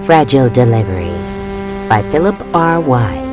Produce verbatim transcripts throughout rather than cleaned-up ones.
Fragile Delivery by Phillip R. Wise.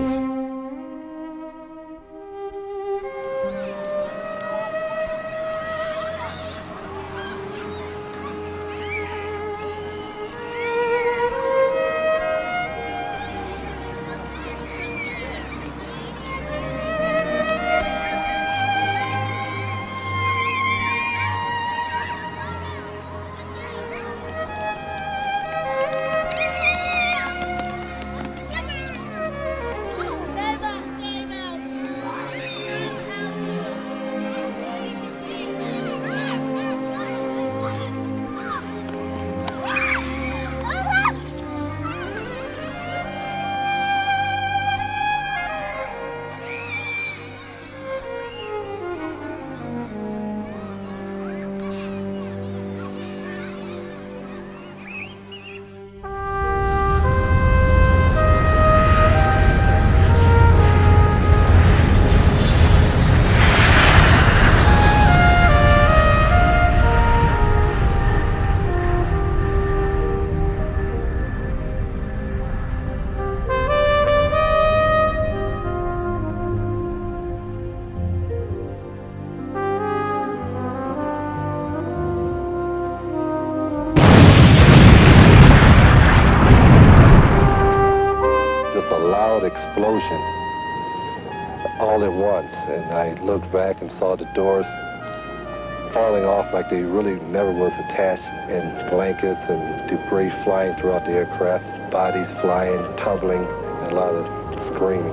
Explosion all at once, and I looked back and saw the doors falling off like they really never was attached, and blankets and debris flying throughout the aircraft, bodies flying, tumbling, and a lot of screaming.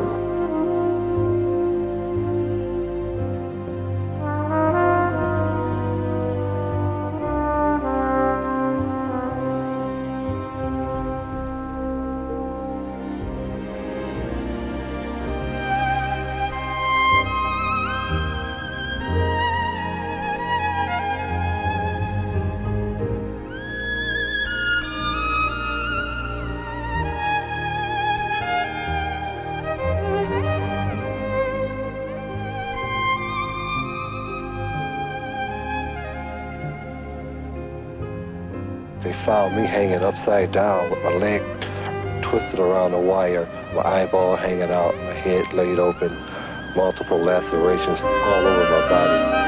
They found me hanging upside down with my leg twisted around the wire, my eyeball hanging out, my head laid open, multiple lacerations all over my body.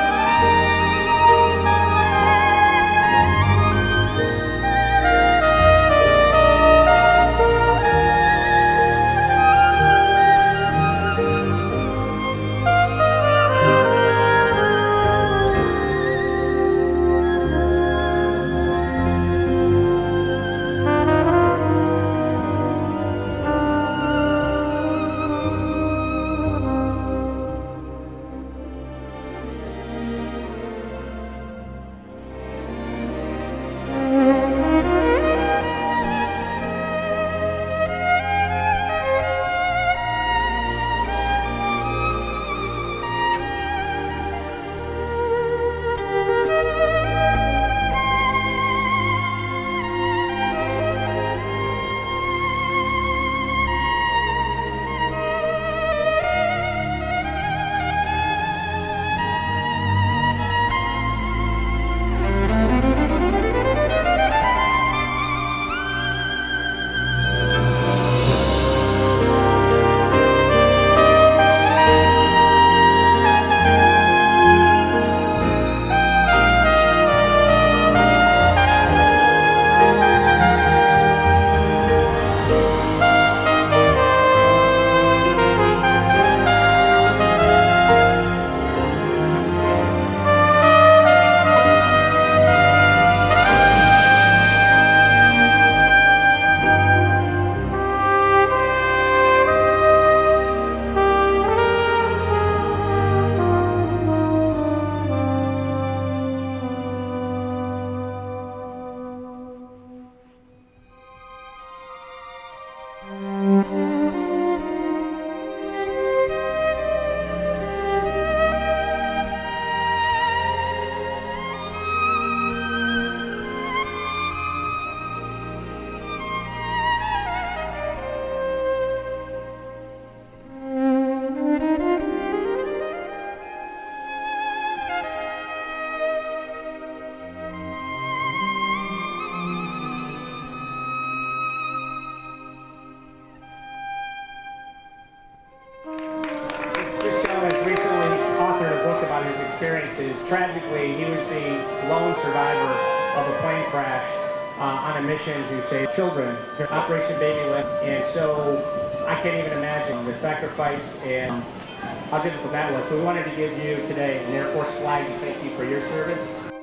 experiences. Tragically, he was the lone survivor of a plane crash uh, on a mission to save children, Operation Babylift, and so I can't even imagine the sacrifice and how difficult that was. So we wanted to give you today an Air Force flag to thank you for your service.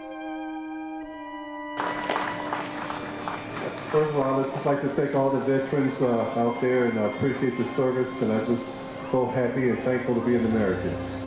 First of all, I'd just like to thank all the veterans uh, out there and I appreciate the service, and I'm just so happy and thankful to be an American.